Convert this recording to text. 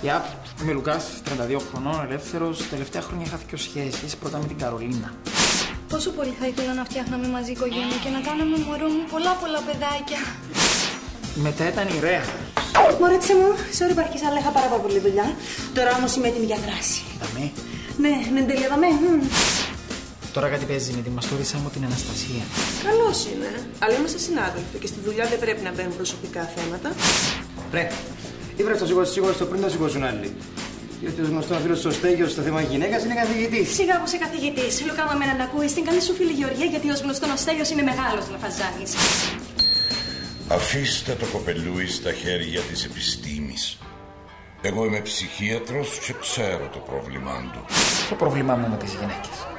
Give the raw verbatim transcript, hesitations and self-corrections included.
Γεια, είμαι Λουκάς, τριάντα δύο χρονών, ελεύθερος. Τελευταία χρόνια χάθηκε ως σχέση, πρώτα με την Καρολίνα. Πόσο πολύ θα ήθελα να φτιάχναμε μαζί οικογένεια και να κάναμε μωρό μου πολλά πολλά παιδάκια. Μετά ήταν η Ρέα. Μωρέτσε μου, sorry που αρχίσα, αλλά είχα πάρα πολύ δουλειά. Τώρα όμως είμαι έτοιμη για δράση. Δαμέ. Ναι, ναι, τελειώδαμε. Τώρα κάτι παίζει με τη μαστούρισα μου την Αναστασία. Καλώς είναι, αλλά είμαστε συνάδελφοι και στη δουλειά δεν πρέπει να μπαίνουν προσωπικά θέματα. Ρε, ήβρε το σηκώσει, σηκώσει το πριν το σηκώσουν άλλοι. Γιατί ο γνωστό φίλο στο Στέγιο στο θέμα γυναίκα είναι καθηγητής. Σιγά που είσαι καθηγητής. Λουκά, με να ακούει την καλή σου φίλη Γεωργία, γιατί ως γνωστόν ο Στέλιος είναι μεγάλος λαφαζάνης. Αφήστε το κοπελούι στα χέρια της επιστήμης. Εγώ είμαι ψυχίατρος και ξέρω το πρόβλημά του. Το πρόβλημά μου με τις γυναίκες.